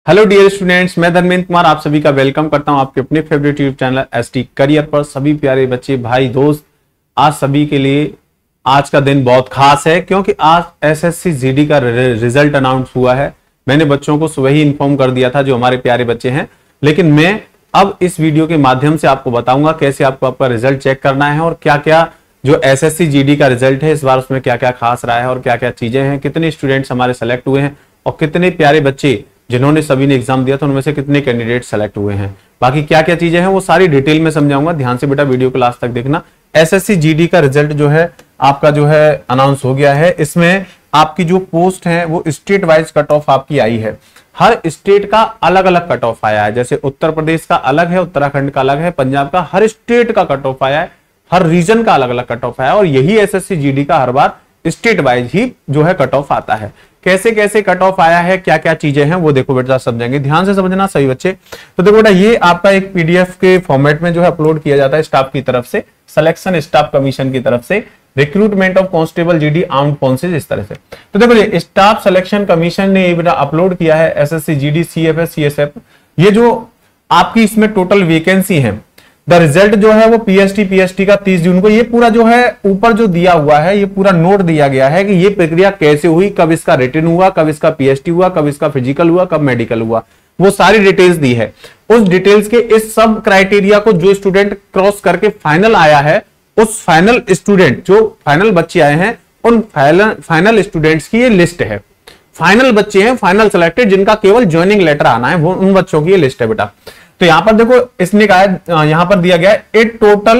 Hello dear students, मैं धर्मेंद्र कुमार आप सभी का वेलकम करता हूं आपके अपने favourite YouTube channel ST career पर। सभी प्यारे बच्चे भाई दोस्त, आज सभी के लिए आज का दिन बहुत खास है क्योंकि आज एसएससी जीडी का रिजल्ट अनाउंस हुआ है। मैंने बच्चों को सुबह ही इन्फॉर्म कर दिया था जो हमारे प्यारे बच्चे हैं, लेकिन मैं अब इस वीडियो के माध्यम से आपको बताऊंगा कैसे आपको आपका रिजल्ट चेक करना है और क्या क्या जो एसएससी जीडी का रिजल्ट है इस बार उसमें क्या क्या खास रहा है और क्या क्या चीजें हैं, कितने स्टूडेंट्स हमारे सेलेक्ट हुए हैं और कितने प्यारे बच्चे जिन्होंने सभी ने एग्जाम दिया था उनमें से कितने कैंडिडेट सेलेक्ट हुए हैं। बाकी क्या क्या चीजें हैं वो सारी डिटेल में समझाऊंगा, ध्यान से बेटा वीडियो को लास्ट तक देखना। एसएससी जीडी का रिजल्ट जो है आपका जो है अनाउंस हो गया है। इसमें आपकी जो पोस्ट है वो स्टेट वाइज कट ऑफ आपकी आई है। हर स्टेट का अलग अलग कट ऑफ आया है, जैसे उत्तर प्रदेश का अलग है, उत्तराखंड का अलग है, पंजाब का, हर स्टेट का कट ऑफ आया है, हर रीजन का अलग अलग कट ऑफ आया है और यही एसएससी जीडी का हर बार स्टेट वाइज ही जो है कट ऑफ आता है। कैसे कैसे कट ऑफ आया है, क्या क्या चीजें हैं वो देखो बेटा समझेंगे, ध्यान से समझना सभी बच्चे। तो देखो बेटा ये आपका एक पीडीएफ के फॉर्मेट में जो है अपलोड किया जाता है स्टाफ की तरफ से, सिलेक्शन स्टाफ कमीशन की तरफ से, recruitment of constable GD armed forces, इस तरह से। तो देखो ये स्टाफ सिलेक्शन कमीशन ने ये बेटा अपलोड किया है एसएससी जीडी सीएफएस सीएसएफ। ये जो आपकी इसमें टोटल वैकेंसी है, द रिजल्ट जो है वो पीएसटी का 30 जून को, ये पूरा जो है ऊपर जो दिया हुआ है ये पूरा नोट दिया गया है कि ये प्रक्रिया कैसे हुई, कब इसका रिटन हुआ, कब इसका पीएसटी हुआ, कब इसका फिजिकल हुआ, कब मेडिकल हुआ, वो सारी डिटेल्स दी है। उस डिटेल्स के इस सब क्राइटेरिया को जो स्टूडेंट क्रॉस करके फाइनल आया है, उस फाइनल स्टूडेंट जो फाइनल बच्चे आए हैं उन फाइनल स्टूडेंट्स की ये लिस्ट है। फाइनल बच्चे हैं, फाइनल सेलेक्टेड, जिनका केवल ज्वाइनिंग लेटर आना है, वो उन बच्चों की ये लिस्ट है बेटा। तो यहां पर देखो इसने कहा, यहां पर दिया गया है इट टोटल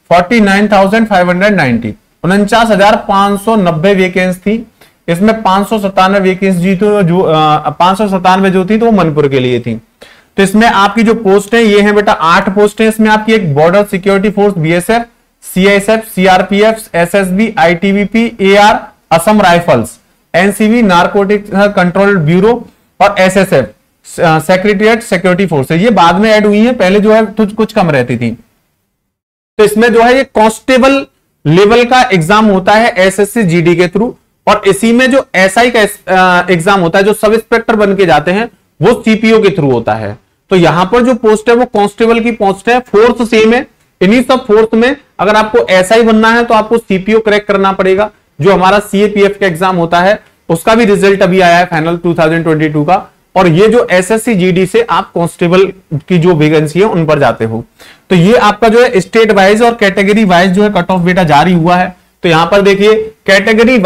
49,590, 49,590 वैकेंसी थी। इसमें 597 वैकेंसी जो 597 जो थी तो वो मनपुर के लिए थी। तो इसमें आपकी जो पोस्ट है ये है बेटा 8 पोस्ट है। इसमें आपकी एक border security force BSF, CISF, CRPF, SSB, ITBP, AR, Assam rifles, NCB, narcotic control bureau और एसएसएफ सेक्रेटरीट सिक्योरिटी फोर्सेज, ये बाद में ऐड हुई है, पहले जो है कुछ कम रहती थी। तो इसमें जो है ये कांस्टेबल लेवल का एग्जाम होता है एसएससी जीडी के थ्रू, और इसी में जो एसआई का एग्जाम होता है, जो सब इंस्पेक्टर बन के जाते हैं, वो सीपीओ के थ्रू होता है। तो यहां पर जो पोस्ट है वो कांस्टेबल की पोस्ट है, फोर्स सेम है। इन्हीं सब फोर्स में अगर आपको एसआई बनना है तो आपको सीपीओ क्रैक करना पड़ेगा। जो हमारा सीएपीएफ का एग्जाम होता है उसका भी रिजल्ट अभी आया है फाइनल 2022 का, और ये जो एसएससी जीडी से आप कांस्टेबल की जो वैकेंसी है उन पर जाते हो। तो ये आपका जो है स्टेट वाइज और कैटेगरी वाइज जो है कट ऑफ बेटा जारी हुआ है। तो यहां पर देखिए कैटेगरी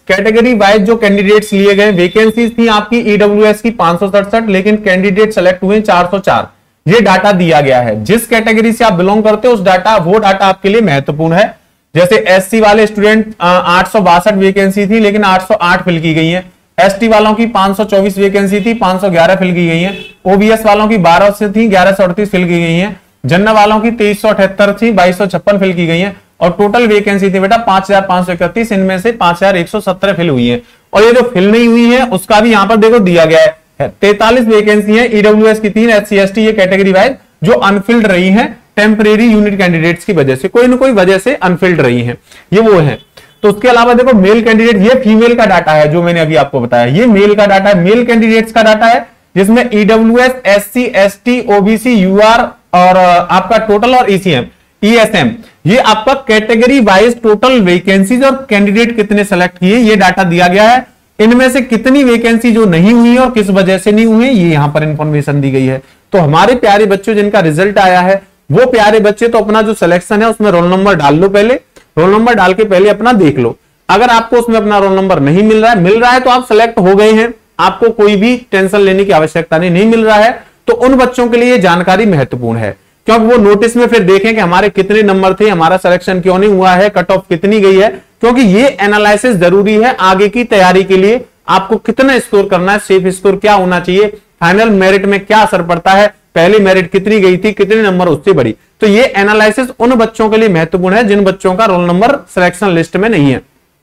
वाइज जो कैंडिडेट्स लिए गए, वैकेंसीज थी आपकी ईडब्ल्यूएस की 567, लेकिन कैंडिडेट सेलेक्ट हुए 404। ये डाटा दिया गया है, जिस कैटेगरी से आप बिलोंग करते हो वो डाटा आपके लिए महत्वपूर्ण है। जैसे एससी वाले स्टूडेंट 862 वैकेंसी थी लेकिन 808 फिल की गई है। एसटी वालों की 524 वैकेंसी थी, 511 फिल की गई है। ओबीएस वालों की 12 से थी, 1138 फिल की गई है। जनरल वालों की 2378 थी, 2256 फिल की गई है। और टोटल वैकेंसी थी बेटा 5531, इनमें से 5117 फिल हुई है। और ये जो फिल नहीं हुई है उसका भी यहां पर देखो दिया गया है, 43 वैकेंसी है। ईडब्ल्यूएस की 3, एससी एसटी ये कैटेगरी वाइज जो अनफिल्ड रही है टेम्परेरी यूनिट कैंडिडेट्स की वजह से, कोई ना कोई वजह से अनफिल्ड रही है, ये वो है। तो उसके अलावा देखो मेल कैंडिडेट, ये फीमेल का डाटा है जो मैंने अभी आपको बताया, ये मेल का डाटा है, मेल कैंडिडेट्स का डाटा है, जिसमें EWS, SC, ST, OBC, UR और आपका टोटल और ईसीएम, ईएसएम, ये आपका कैटेगरी वाइज टोटल वैकेंसीज और कैंडिडेट कितने सेलेक्ट किए ये डाटा दिया गया है। इनमें से कितनी वैकेंसी जो नहीं हुई और किस वजह से नहीं हुई ये यहां पर इंफॉर्मेशन दी गई है। तो हमारे प्यारे बच्चों जिनका रिजल्ट आया है वो प्यारे बच्चे तो अपना जो सिलेक्शन है उसमें रोल नंबर डाल लो, पहले रोल नंबर डाल के पहले अपना देख लो। अगर आपको उसमें अपना रोल नंबर नहीं मिल रहा है तो आप सेलेक्ट हो गए हैं, आपको कोई भी टेंशन लेने की आवश्यकता नहीं मिल रहा है तो उन बच्चों के लिए ये जानकारी महत्वपूर्ण है, क्योंकि वो नोटिस में फिर देखें कि हमारे कितने नंबर थे, हमारा सिलेक्शन क्यों नहीं हुआ है, कट ऑफ कितनी गई है, क्योंकि ये एनालिसिस जरूरी है आगे की तैयारी के लिए। आपको कितना स्कोर करना है, सेफ स्कोर क्या होना चाहिए, फाइनल मेरिट में क्या असर पड़ता है, पहली मेरिट कितनी गई थी, कितने नंबर उससे बढ़ी। तो ये एनालिसिस उन बच्चों के लिए महत्वपूर्ण है जिन बच्चों का रोल नंबर सिलेक्शन लिस्ट में नहीं है।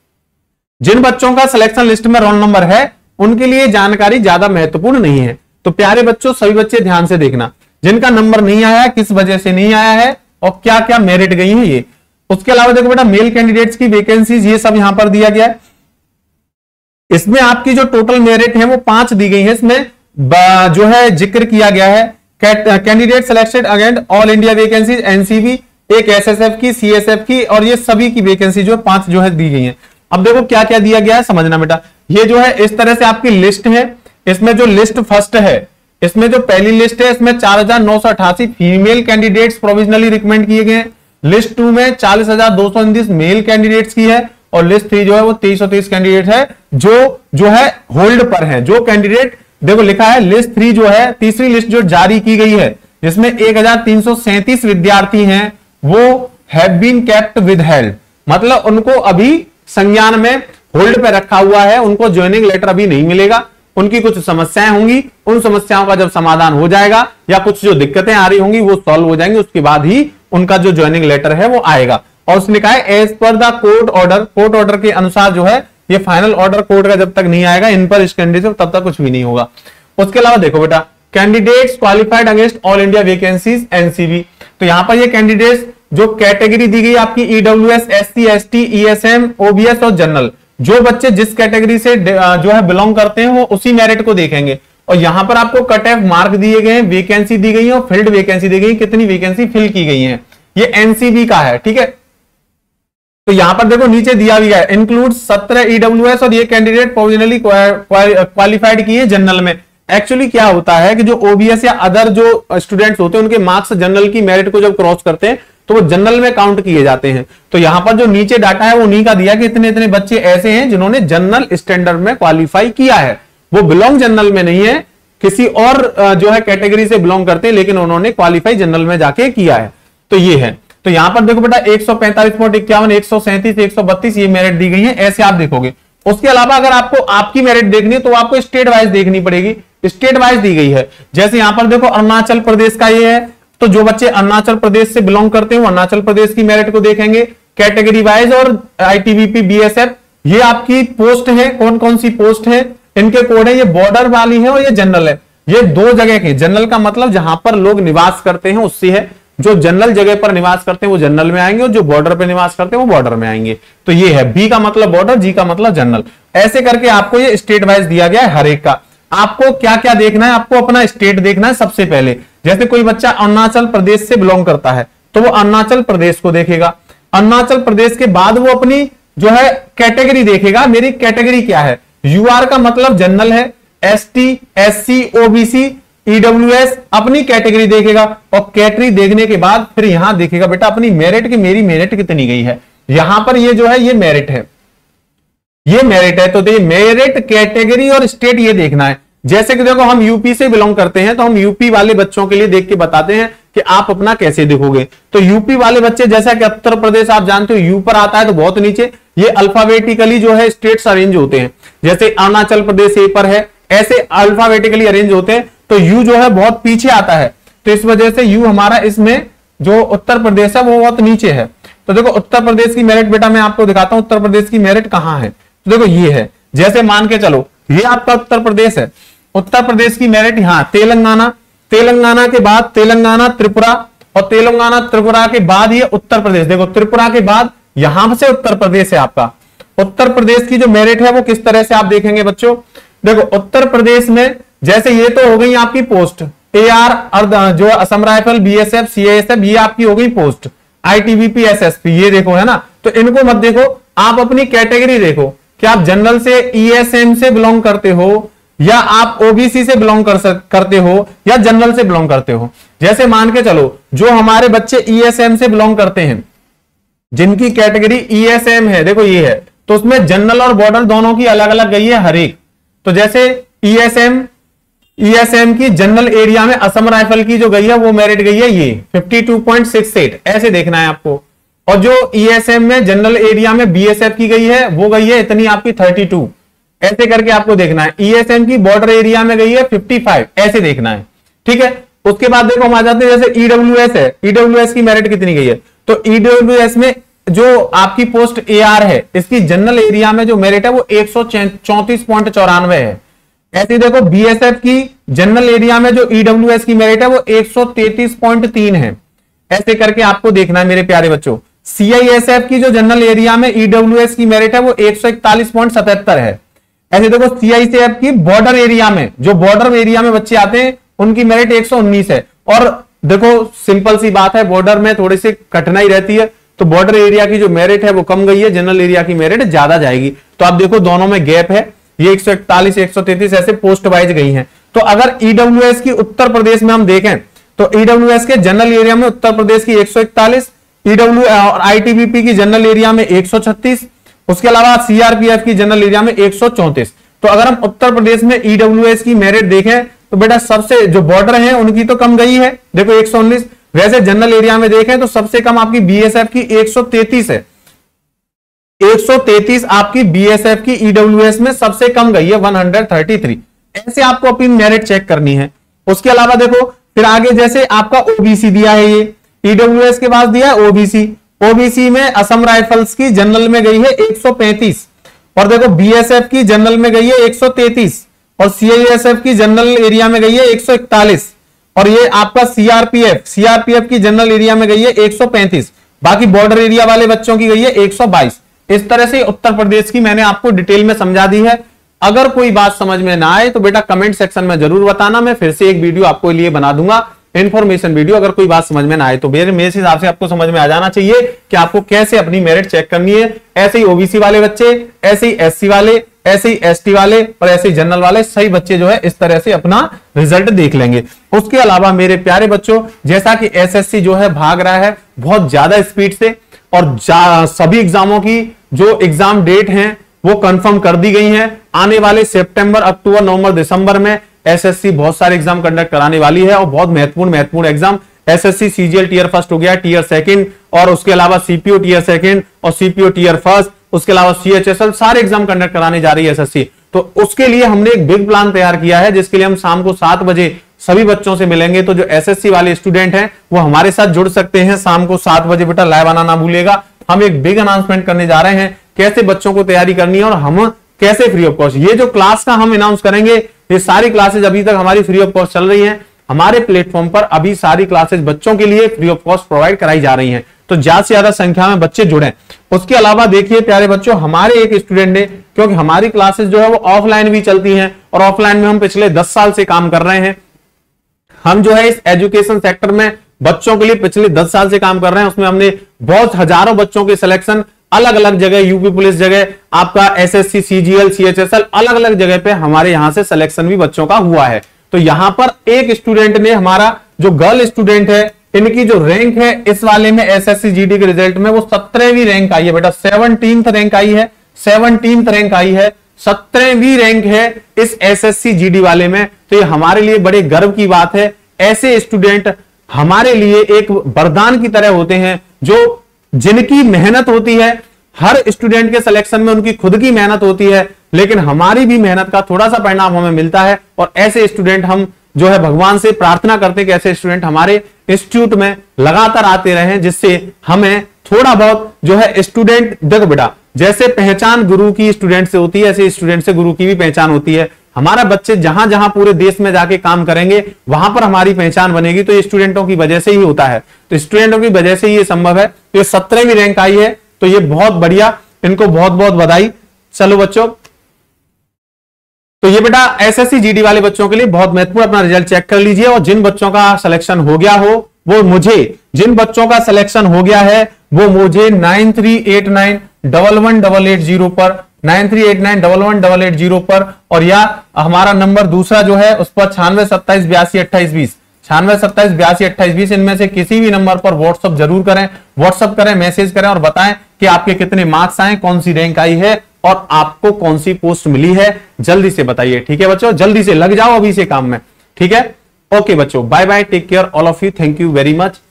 जिन बच्चों का सिलेक्शन लिस्ट में रोल नंबर है उनके लिए जानकारी ज्यादा महत्वपूर्ण नहीं है। तो प्यारे बच्चों सभी बच्चे ध्यान से देखना, जिनका नंबर नहीं आया है, किस वजह से नहीं आया है और क्या क्या मेरिट गई है ये। उसके अलावा देखो बेटा मेल कैंडिडेट्स की वैकेंसीज ये सब यहां पर दिया गया है। इसमें आपकी जो टोटल मेरिट है वो 5 दी गई है। इसमें जो है जिक्र किया गया है, candidate selected against all India vacancies, NCB, एक एसएसएफ की, सीएसएफ की, और ये सभी की वैकेंसी जो 5 जो है दी गई है। अब देखो क्या क्या दिया गया है समझना बेटा। ये जो है इस तरह से आपकी लिस्ट है। इसमें जो लिस्ट फर्स्ट है, इसमें जो पहली लिस्ट है इसमें 4988 फीमेल कैंडिडेट्स प्रोविजनली रिकमेंड किए गए। लिस्ट 2 में 40,229 मेल कैंडिडेट्स की है, और लिस्ट 3 जो है वो 2330 कैंडिडेट है जो है होल्ड पर है। जो कैंडिडेट देखो लिखा है लिस्ट 3 जो है, तीसरी लिस्ट जो जारी की गई है जिसमें 1337 विद्यार्थी हैं, वो हैव बीन केप्ट विदहेल्ड, मतलब उनको अभी संज्ञान में होल्ड पे रखा हुआ है, उनको ज्वाइनिंग लेटर अभी नहीं मिलेगा। उनकी कुछ समस्याएं होंगी, उन समस्याओं का जब समाधान हो जाएगा या कुछ जो दिक्कतें आ रही होंगी वो सॉल्व हो जाएंगी, उसके बाद ही उनका जो ज्वाइनिंग लेटर है वो आएगा। और उसने कहा है as per the court order, court order के अनुसार जो है ये फाइनल ऑर्डर कोर्ट का जब तक नहीं आएगा इन पर इस कैंडिडेट तब तक कुछ भी नहीं होगा। उसके अलावा देखो बेटा, candidates qualified against all India vacancies NCB, तो यहां पर ये कैंडिडेट्स जो कैटेगरी दी गई आपकी EWS, SC, ST, ESM, OBS और जनरल, जो बच्चे जिस कैटेगरी से जो है बिलोंग करते हैं वो उसी मेरिट को देखेंगे। और यहां पर आपको कट ऑफ मार्क दिए गए हैं, वैकेंसी दी गई है और फील्ड वैकेंसी दी गई, कितनी वैकेंसी फिल की गई है, ये एनसीबी का है। ठीक है, तो यहां पर देखो नीचे दिया भी है इंक्लूड 17 ईडब्ल्यूएस, और ये कैंडिडेट प्रोविजनली क्वालिफाइड किए जनरल में। एक्चुअली क्या होता है कि जो ओबीएस या अदर जो स्टूडेंट्स होते हैं उनके मार्क्स जनरल की मेरिट को जब क्रॉस करते हैं तो वो जनरल में काउंट किए जाते हैं। तो यहां पर जो नीचे डाटा है वो उन्हीं का दिया कि इतने इतने बच्चे ऐसे हैं जिन्होंने जनरल स्टैंडर्ड में क्वालिफाई किया है, वो बिलोंग जनरल में नहीं है, किसी और जो है कैटेगरी से बिलोंग करते हैं, लेकिन उन्होंने क्वालिफाई जनरल में जाके किया है। तो ये है, तो यहां पर देखो बेटा 145.51, 137, 132 ये मेरिट दी गई है, ऐसे आप देखोगे। उसके अलावा अगर आपको आपकी मेरिट देखनी है तो आपको स्टेट वाइज देखनी पड़ेगी, स्टेट वाइज दी गई है। जैसे यहां पर देखो अरुणाचल प्रदेश का ये है, तो जो बच्चे अरुणाचल प्रदेश से बिलोंग करते हैं वो अरुणाचल प्रदेश की मेरिट को देखेंगे कैटेगरी वाइज। और आईटीबीपी, बीएसएफ ये आपकी पोस्ट है, कौन कौन सी पोस्ट है, इनके कोड है, ये बॉर्डर वाली है और ये जनरल है। ये दो जगह की, जनरल का मतलब जहां पर लोग निवास करते हैं उससे है, जो जनरल जगह पर निवास करते हैं वो जनरल में आएंगे और जो बॉर्डर पे निवास करते हैं वो बॉर्डर में आएंगे। तो ये है, बी का मतलब बॉर्डर, जी का मतलब जनरल। ऐसे करके आपको ये स्टेट वाइज दिया गया है हर एक का। आपको क्या क्या देखना है, आपको अपना स्टेट देखना है सबसे पहले। जैसे कोई बच्चा अरुणाचल प्रदेश से बिलोंग करता है तो वो अरुणाचल प्रदेश को देखेगा। अरुणाचल प्रदेश के बाद वो अपनी जो है कैटेगरी देखेगा, मेरी कैटेगरी क्या है। यूआर का मतलब जनरल है, एसटी, एससी, ओबीसी, ईडब्ल्यूएस अपनी कैटेगरी देखेगा। और कैटेगरी देखने के बाद फिर यहां देखेगा बेटा अपनी मेरिट की, मेरी मेरिट कितनी गई है। यहां पर ये जो है ये मेरिट है, ये मेरिट है। तो ये मेरिट, कैटेगरी और स्टेट ये देखना है। जैसे कि देखो हम यूपी से बिलोंग करते हैं तो हम यूपी वाले बच्चों के लिए देख के बताते हैं कि आप अपना कैसे देखोगे। तो यूपी वाले बच्चे, जैसा कि उत्तर प्रदेश आप जानते हो यू पर आता है तो बहुत नीचे, ये अल्फाबेटिकली जो है स्टेट्स अरेंज होते हैं। जैसे अरुणाचल प्रदेश ए पर है, ऐसे अल्फाबेटिकली अरेंज होते हैं। तो यू जो है बहुत पीछे आता है, तो इस वजह से यू हमारा इसमें जो उत्तर प्रदेश है वो बहुत नीचे है। तो देखो उत्तर प्रदेश की मेरिट बेटा मैं आपको दिखाता हूं, उत्तर प्रदेश की मेरिट कहां है। तो देखो ये है, जैसे मान के चलो ये आपका उत्तर प्रदेश है, उत्तर प्रदेश की मेरिट यहां तेलंगाना, तेलंगाना के बाद तेलंगाना, त्रिपुरा, और तेलंगाना त्रिपुरा के बाद ये उत्तर प्रदेश। देखो त्रिपुरा के बाद यहां से उत्तर प्रदेश है आपका। उत्तर प्रदेश की जो मेरिट है वो किस तरह से आप देखेंगे बच्चों। देखो उत्तर प्रदेश में जैसे ये तो हो गई आपकी पोस्ट, एआर जो असम राइफल, बीएसएफ, सीएएसएफ ये आपकी हो गई पोस्ट, आईटीबीपी, एसएसपी ये देखो है ना। तो इनको मत देखो, आप अपनी कैटेगरी देखो कि आप जनरल से, ईएसएम से बिलोंग करते हो, या आप ओबीसी से बिलोंग करते हो, या जनरल से बिलोंग करते हो। जैसे मान के चलो जो हमारे बच्चे ईएसएम से बिलोंग करते हैं, जिनकी कैटेगरी ईएसएम है, देखो ये है, तो उसमें जनरल और बॉर्डर दोनों की अलग अलग गई है हर एक। तो जैसे ईएसएम की जनरल एरिया में असम राइफल की जो गई है वो मेरिट गई है ये 52.68, ऐसे देखना है आपको। और जो ईएसएम में जनरल एरिया में बीएसएफ की गई है वो गई है इतनी आपकी 32, ऐसे करके आपको देखना है। ईएसएम की बॉर्डर एरिया में गई है 55, ऐसे देखना है। ठीक है, उसके बाद देखो हम आ जाते हैं, जैसे ईडब्ल्यूएस है, ईडब्ल्यूएस की मेरिट कितनी गई है। तो ईडब्ल्यूएस में जो आपकी पोस्ट एआर है, इसकी जनरल एरिया में जो मेरिट है वो 134.94 है। ऐसे देखो बीएसएफ की जनरल एरिया में जो ईडब्ल्यूएस की मेरिट है वो 133.3 है, ऐसे करके आपको देखना है मेरे प्यारे बच्चों। सीआईएसएफ की जो जनरल एरिया में ईडब्ल्यूएस की मेरिट है वो 141.77 है। ऐसे देखो सीआईसीएफ की बॉर्डर एरिया में, जो बॉर्डर एरिया में बच्चे आते हैं उनकी मेरिट 119 है। और देखो सिंपल सी बात है, बॉर्डर में थोड़ी सी कठिनाई रहती है, तो बॉर्डर एरिया की जो मेरिट है वो कम गई है, जनरल एरिया की मेरिट ज्यादा जाएगी। तो आप देखो दोनों में गैप है, ये 141 133 ऐसे पोस्ट वाइज गई हैं। तो अगर ईडब्ल्यूएस की उत्तर प्रदेश में हम देखें तो ईडब्ल्यूएस के जनरल एरिया में उत्तर प्रदेश की 141, ईडब्ल्यू और आईटीबीपी की जनरल एरिया में 136, उसके अलावा सीआरपीएफ की जनरल एरिया में 134। तो अगर हम उत्तर प्रदेश में ईडब्ल्यूएस की मेरिट देखें तो बेटा सबसे जो बॉर्डर है उनकी तो कम गई है, देखो 119। वैसे जनरल एरिया में देखें तो सबसे कम आपकी बीएसएफ की 133 है, 133 आपकी बीएसएफ की ईडब्ल्यूएस में सबसे कम गई है 133। ऐसे आपको अपनी मेरिट चेक करनी है। उसके अलावा देखो फिर आगे जैसे आपका ओबीसी दिया है, ये ईडब्ल्यूएस के पास दिया है ओबीसी, ओबीसी में असम राइफल्स की जनरल में गई है 135, और देखो बीएसएफ की जनरल में गई है 133, और सीआईएसएफ की जनरल एरिया में गई है 141, और ये आपका सीआरपीएफ की जनरल एरिया में गई है 135। बाकी बॉर्डर एरिया वाले बच्चों की गई है 122। इस तरह से उत्तर प्रदेश की मैंने आपको डिटेल में समझा दी है। अगर कोई बात समझ में ना आए तो बेटा कमेंट सेक्शन में जरूर बताना, मैं फिर से एक वीडियो आपको लिए बना दूंगा, इन्फॉर्मेशन वीडियो। अगर कोई बात समझ में ना आए तो मेरे हिसाब से आपको समझ में आ जाना चाहिए कि आपको कैसे अपनी मेरिट चेक करनी है। ऐसे ही ओबीसी वाले बच्चे, ऐसे ही एससी वाले, ऐसे ही एसटी वाले और ऐसे ही जनरल वाले, सही बच्चे जो है इस तरह से अपना रिजल्ट देख लेंगे। उसके अलावा मेरे प्यारे बच्चों, जैसा कि एसएससी जो है भाग रहा है बहुत ज्यादा स्पीड से, और सभी एग्जामों की जो एग्जाम डेट हैं वो कंफर्म कर दी गई हैं। आने वाले सितंबर, अक्टूबर, नवंबर, दिसंबर में एसएससी बहुत सारे एग्जाम कंडक्ट कराने वाली है, और बहुत महत्वपूर्ण exam. SSC CGL tier first हो गया, टीयर सेकंड, और उसके अलावा सीपीओ टीयर सेकंड और सीपीओ टीयर फर्स्ट, उसके अलावा सीएचएसएल, सारे एग्जाम कंडक्ट कराने जा रही है एसएससी। तो उसके लिए हमने एक बिग प्लान तैयार किया है, जिसके लिए हम शाम को 7 बजे सभी बच्चों से मिलेंगे। तो जो एसएससी वाले स्टूडेंट हैं वो हमारे साथ जुड़ सकते हैं शाम को 7 बजे। बेटा लाइव आना ना भूलेगा। हम एक बिग अनाउंसमेंट करने जा रहे हैं, कैसे बच्चों को तैयारी करनी है और हम कैसे फ्री ऑफ कॉस्ट। ये जो क्लास का हम अनाउंस करेंगे, ये सारी क्लासेज अभी तक हमारी फ्री ऑफ कॉस्ट चल रही हैं। हमारे प्लेटफॉर्म पर अभी सारी क्लासेज बच्चों के लिए फ्री ऑफ कॉस्ट प्रोवाइड कराई जा रही हैं, तो ज्यादा से ज्यादा संख्या में बच्चे जुड़े। उसके अलावा देखिए प्यारे बच्चों, हमारे एक स्टूडेंट ने, क्योंकि हमारी क्लासेस जो है वो ऑफलाइन भी चलती हैं, और ऑफलाइन में हम पिछले 10 साल से काम कर रहे हैं। हम जो है इस एजुकेशन सेक्टर में बच्चों के लिए पिछले 10 साल से काम कर रहे हैं। उसमें हमने बहुत हजारों बच्चों के सिलेक्शन अलग अलग जगह, यूपी पुलिस जगह, आपका एसएससी, सीजीएल, सीएचएसएल, अलग अलग जगह पे हमारे यहां से सिलेक्शन भी बच्चों का हुआ है। तो यहां पर एक स्टूडेंट ने, हमारा जो गर्ल स्टूडेंट है, इनकी जो रैंक है इस वाले में एसएससी जीडी के रिजल्ट में वो 17वीं रैंक आई है बेटा, 17th रैंक आई है, 17th रैंक आई है, 17वीं रैंक है इस एसएससी जीडी वाले में। तो ये हमारे लिए बड़े गर्व की बात है। ऐसे स्टूडेंट हमारे लिए एक वरदान की तरह होते हैं, जो जिनकी मेहनत होती है। हर स्टूडेंट के सिलेक्शन में उनकी खुद की मेहनत होती है, लेकिन हमारी भी मेहनत का थोड़ा सा परिणाम हमें मिलता है। और ऐसे स्टूडेंट हम जो है भगवान से प्रार्थना करते हैं कि ऐसे स्टूडेंट हमारे इंस्टीट्यूट में लगातार आते रहें, जिससे हमें थोड़ा बहुत जो है स्टूडेंट, देखो बेटा जैसे पहचान गुरु की स्टूडेंट से होती है, ऐसे स्टूडेंट से गुरु की भी पहचान होती है। हमारा बच्चे जहां जहां पूरे देश में जाके काम करेंगे वहां पर हमारी पहचान बनेगी। तो ये स्टूडेंटों की वजह से ही होता है, तो स्टूडेंटों की वजह से ये संभव है। तो ये 17वीं रैंक आई है, तो ये बहुत बढ़िया, इनको बहुत बहुत बधाई। चलो बच्चों, तो ये बेटा एसएससी जीडी वाले बच्चों के लिए बहुत महत्वपूर्ण, अपना रिजल्ट चेक कर लीजिए। और जिन बच्चों का सिलेक्शन हो गया हो वो मुझे, जिन बच्चों का सिलेक्शन हो गया है वो मुझे 9389111880 पर, 9389111880 पर, और या हमारा नंबर दूसरा जो है उस पर 9627822820, 9627822820, इनमें से किसी भी नंबर पर व्हाट्सएप जरूर करें, व्हाट्सएप करें, मैसेज करें और बताएं कि आपके कितने मार्क्स आए, कौन सी रैंक आई है और आपको कौन सी पोस्ट मिली है। जल्दी से बताइए, ठीक है बच्चों, जल्दी से लग जाओ अभी से काम में, ठीक है। ओके बच्चों, bye bye, take care all of you, thank you very much.